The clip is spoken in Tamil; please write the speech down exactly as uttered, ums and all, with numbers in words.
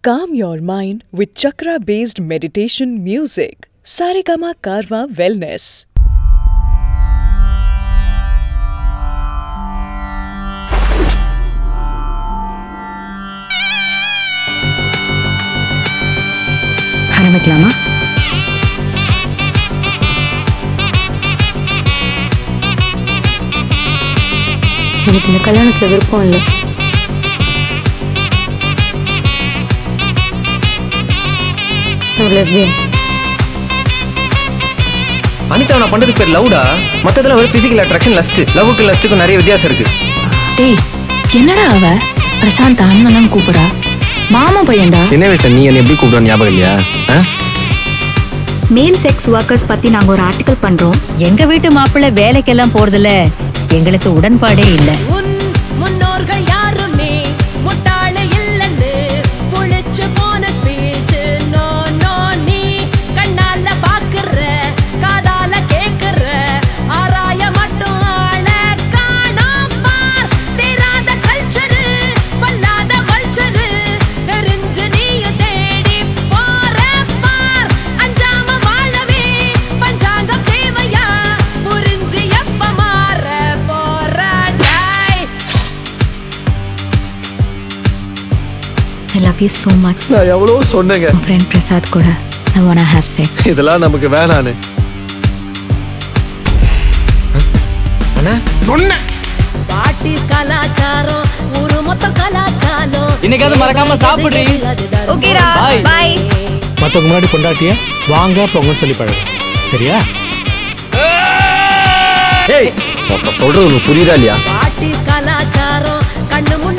Calm your mind with chakra-based meditation music. Saregama Karwa Wellness. ஆரம்பிக்கலாமா? எனக்கு இந்த கல்யாணத்துல விருப்பம் இல்லை. அனிதா நான் பண்றதுக்கு பேர் லவ்டா. மத்ததெல்லாம் ஒரு பிசிக்கல் அட்ராக்ஷன், லஸ்ட். லவ்வுக்கு லஸ்ட்டுக்கு நிறைய வித்தியாசம் இருக்கு. டேய் என்னடா அவ பிரசாந்த் அண்ணன் கூப்பிடா? மாமா பையன்டா. சின்ன வயசுல நீ என்ன எப்படி கூப்பிடுற ஞாபகம் இல்லையா? மேல் செக்ஸ் ஒர்க்கர்ஸ் பத்தி நாங்க ஒரு ஆர்டிகல் பண்றோம். எங்க வீட்டு மாப்பிள்ளை வேலைக்கெல்லாம் போறதுல எங்களுக்கு உடன்பாடே இல்ல. முன்னோர்கள் யாருமே முட்டாள இல்லன்னு புளிச்சு போன ஸ்பீச். நோ நோ நீ கண்ணால பாக்குற காதால கேக்குற ஆராய மட்டும் ஆள காணாம பார். தேராத கல்ச்சர் பல்லாத வல்ச்சர் தெரிஞ்சு நீயும் தேடி போற பார். அஞ்சாம வாழவே பஞ்சாங்கம் தேவையா புரிஞ்சு எப்ப மாற போற டாய். I love you so much. நான் எவ்வளவு சொன்னேங்க. My friend Prasad கூட I wanna have sex. இதெல்லாம் நமக்கு வேணானே. அண்ணா நொண்ணே. பாட்டிஸ் கலாச்சாரம் ஊரு மொத்த கலாச்சாரம். இன்னைக்காவது மறக்காம சாப்பிடுறீ. ஓகேடா பை. மத்தவங்க முன்னாடி கொண்டாட்டிய வாங்க பொங்கல் சொல்லி பழகு. சரியா? ஏய் அப்ப சொல்றது உங்களுக்கு புரியுதா இல்லையா? பாட்டிஸ் கலாச்சாரம் கண்ணு